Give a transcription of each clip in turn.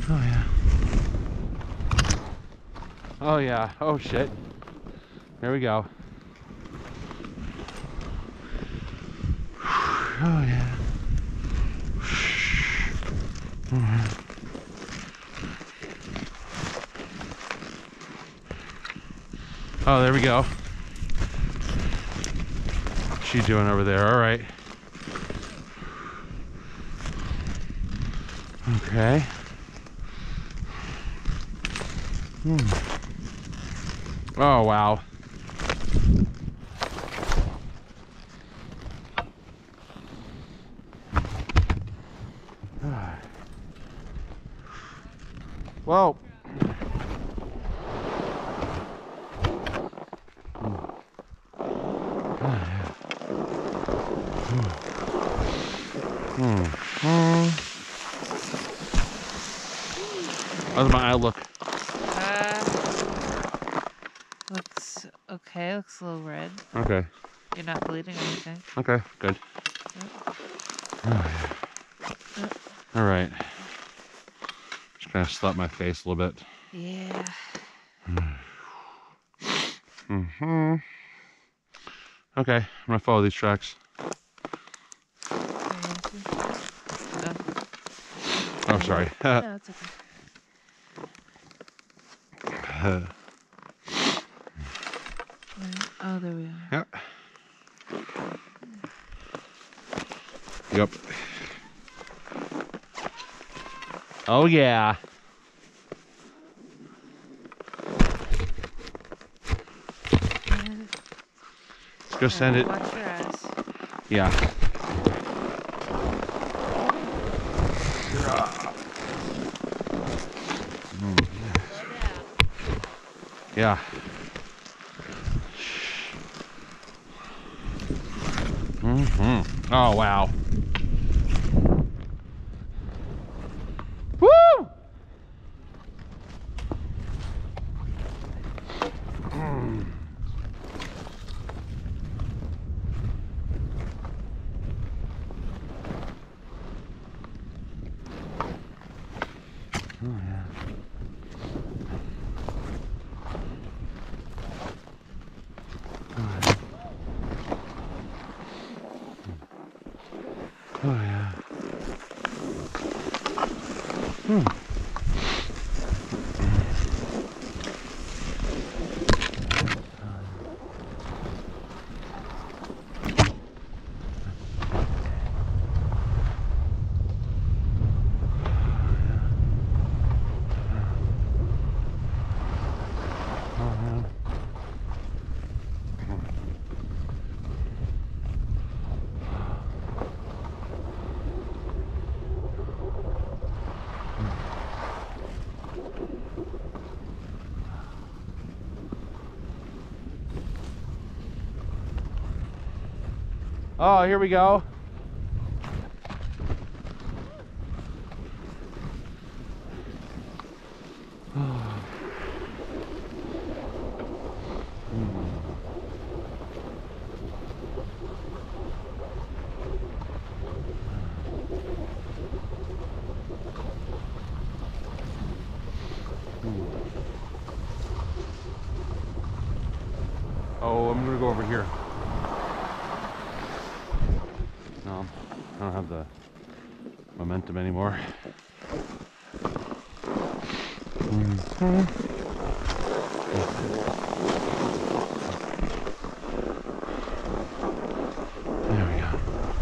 Oh yeah. Oh yeah. Oh shit. Here we go. Oh yeah. Oh, there we go. What's she doing over there? All right. Okay. Oh wow. Whoa. How's my eye look? Looks okay. Looks a little red. Okay. You're not bleeding or anything. Okay, good. All right. Just gonna slap my face a little bit. Yeah. Okay, I'm gonna follow these tracks. Oh, sorry. No, it's okay. Oh, there we are. Yep. Yep. Oh yeah. Let's go send it. Watch your eyes. Yeah. Yeah. Oh wow. Woo! Oh yeah. Oh yeah. Oh, here we go. Oh, I'm gonna go over here. No, I don't have the momentum anymore. There we go.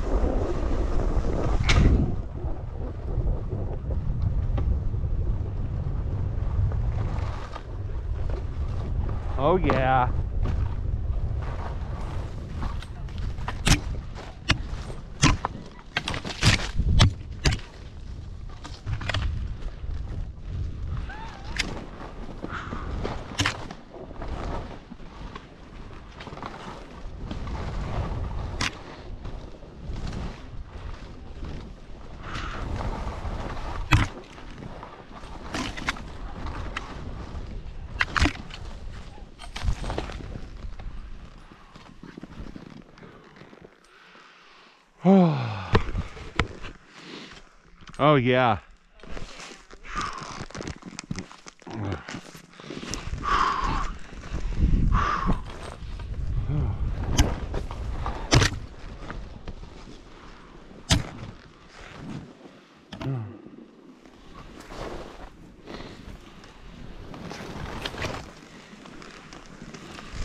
Oh yeah. Oh yeah.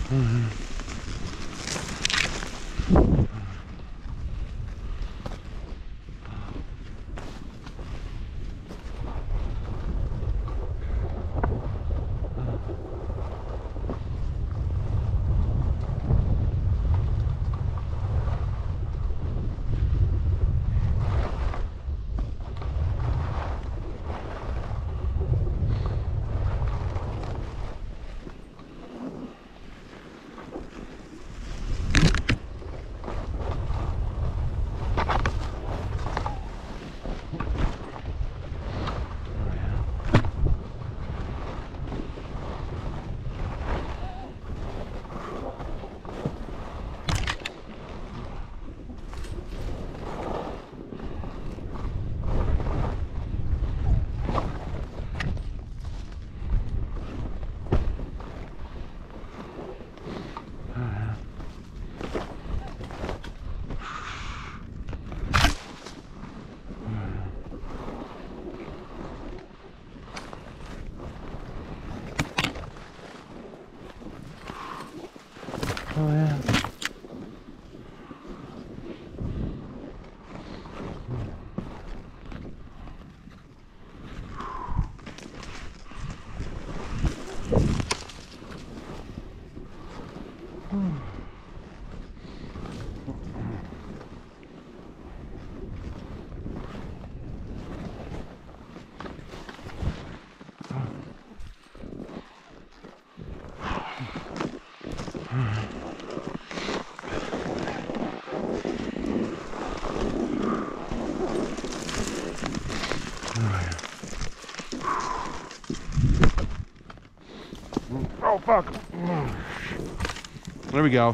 Oh yeah. Oh fuck. There we go.